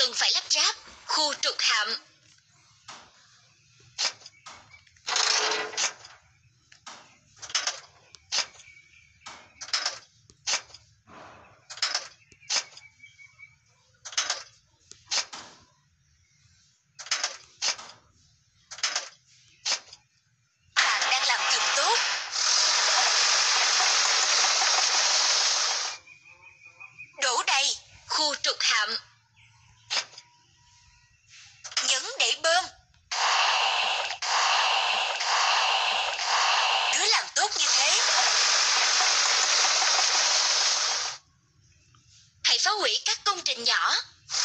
cần phải lắp ráp khu trục hạm. Bạn đang làm cực tốt. Đổ đầy khu trục hạm. Nhấn để bơm. Cứ làm tốt như thế. Hãy phá hủy các công trình nhỏ.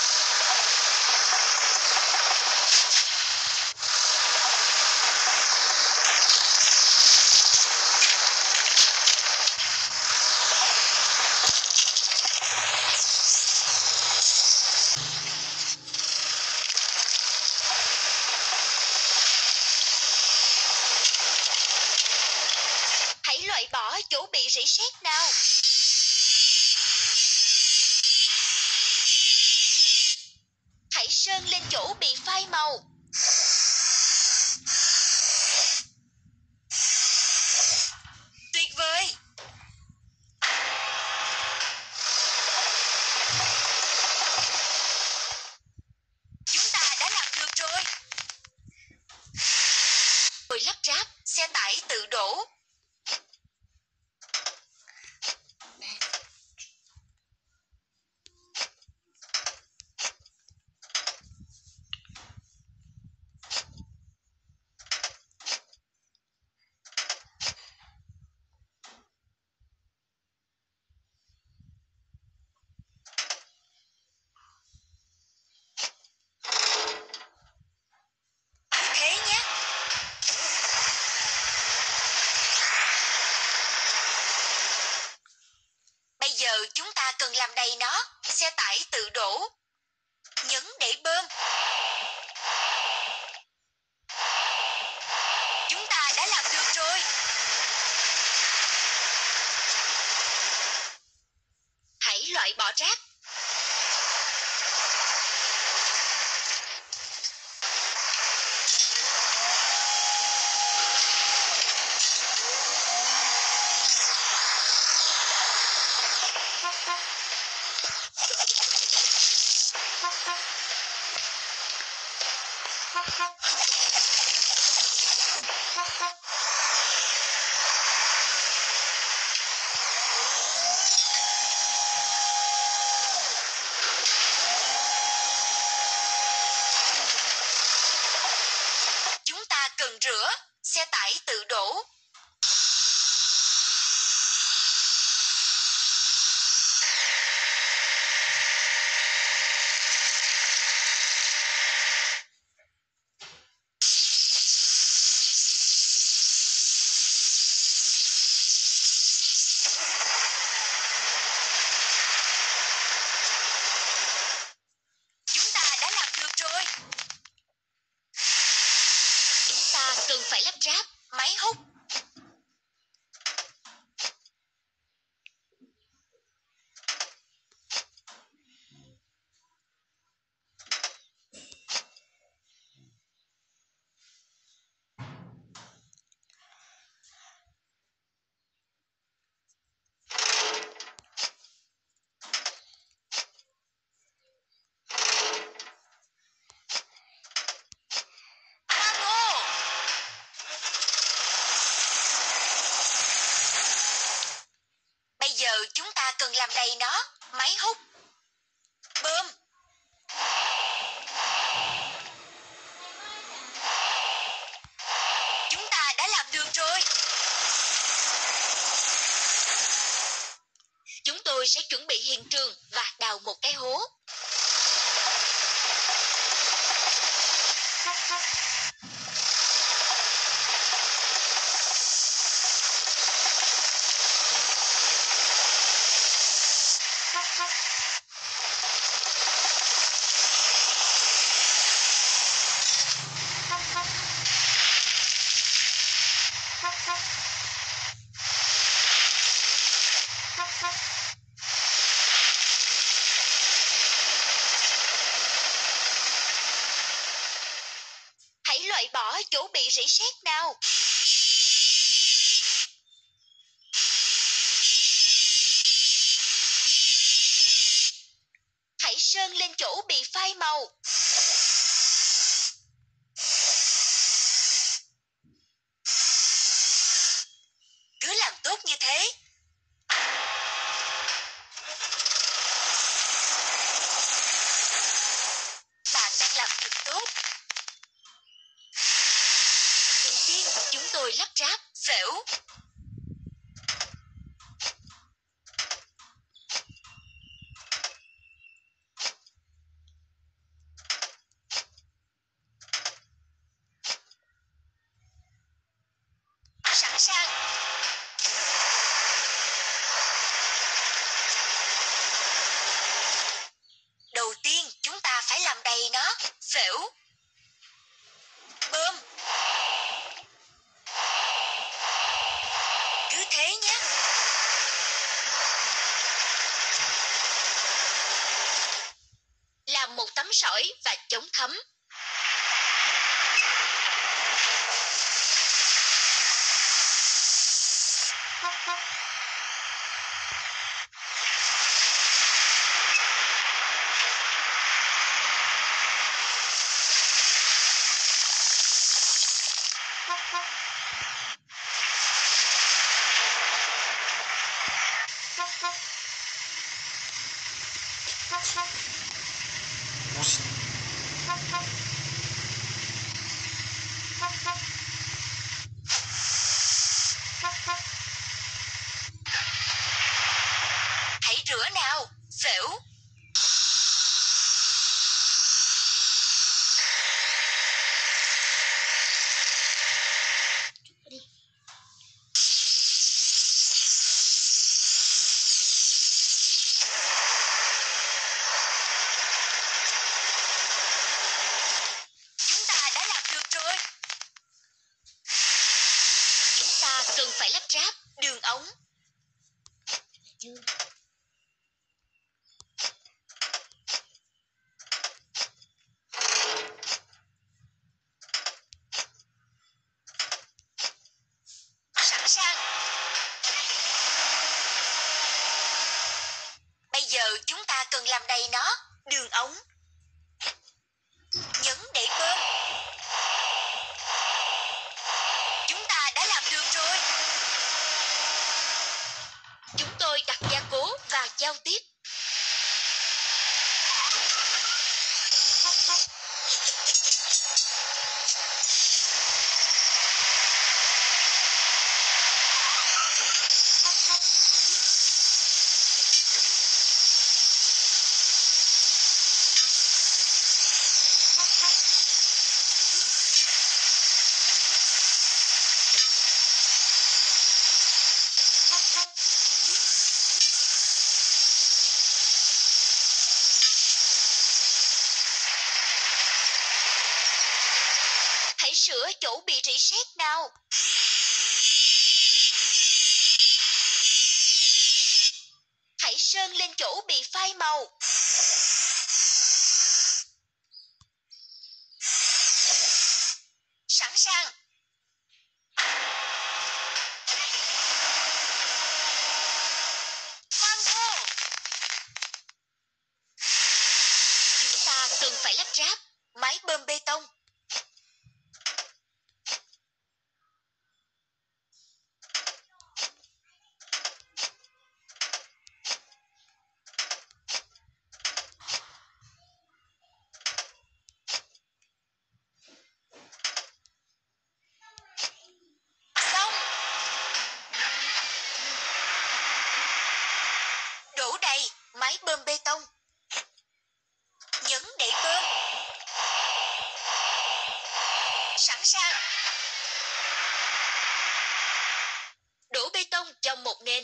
Hãy loại bỏ chỗ bị rỉ sét nào. Hãy sơn lên chỗ bị phai màu. Tuyệt vời. Chúng ta đã làm được rồi. Rồi lắp ráp xe tải tự đổ. Thế nhé. Bây giờ chúng ta cần làm đầy nó. Xe tải tự đổ. Nhấn để bơm. Chúng ta đã làm được rồi. Hãy loại bỏ rác. Chúng ta cần rửa xe tải tự đổ. Chúng ta đã làm được rồi. Chúng ta cần phải lắp ráp máy hút. Bravo! Bây giờ chúng ta cần làm đầy nó. Máy hút. Bơm. Chúng ta đã làm được rồi. Chúng tôi sẽ chuẩn bị hiện trường và đào một cái hố. loại bỏ chỗ bị rỉ sét nào. Hãy sơn lên chỗ bị phai màu. Cứ làm tốt như thế. Bạn đang làm thật tốt. Đầu tiên, chúng tôi lắp ráp phễu. Sẵn sàng. Đầu tiên, chúng ta phải làm đầy nó. Phễu. Bơm. Cứ thế nhé. Làm một tấm sỏi và chống thấm. Hãy rửa nào, phễu. Chúng ta đã làm được rồi. Chúng ta cần phải lắp ráp đường ống. Sẵn sàng. Bây giờ chúng ta cần làm đầy nó, đường ống. Nhấn để bơm. Chúng ta đã làm được rồi. Chúng tôi đặt gia cố và giao tiếp. Hãy sửa chỗ bị rỉ sét nào. Hãy sơn lên chỗ bị phai màu. Sẵn sàng. Khoan vô. Chúng ta cần phải lắp ráp máy bơm bê tông. Xong. Đổ đầy máy bơm bê tông. Nhấn để bơm. Sẵn sàng. Đổ bê tông trong một nền.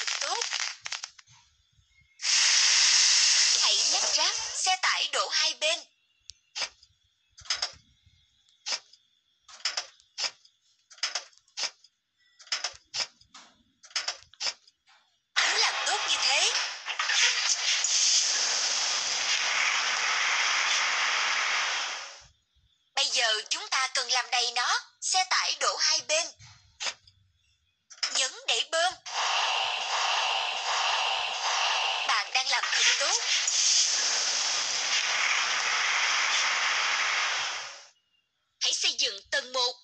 thật tốt. Hãy lắp ráp xe tải đổ hai bên. Cứ làm tốt như thế. Bây giờ chúng ta cần làm đầy nó. Xe tải đổ hai bên. Nhấn để bơm. Bạn đang làm thật tốt. Hãy xây dựng tầng 1.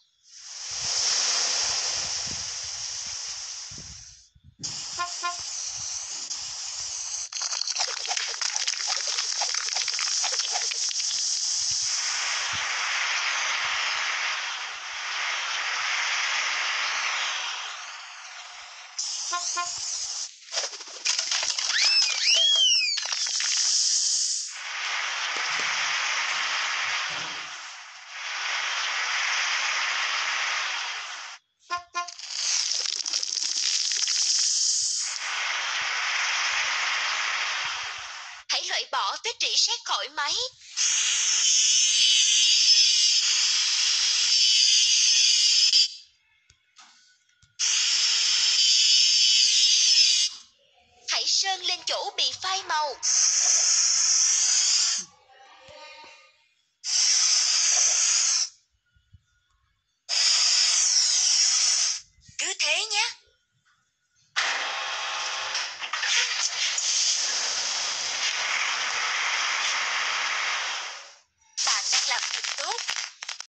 Hãy loại bỏ vết rỉ sét khỏi máy. Hãy sơn lên chỗ bị phai màu.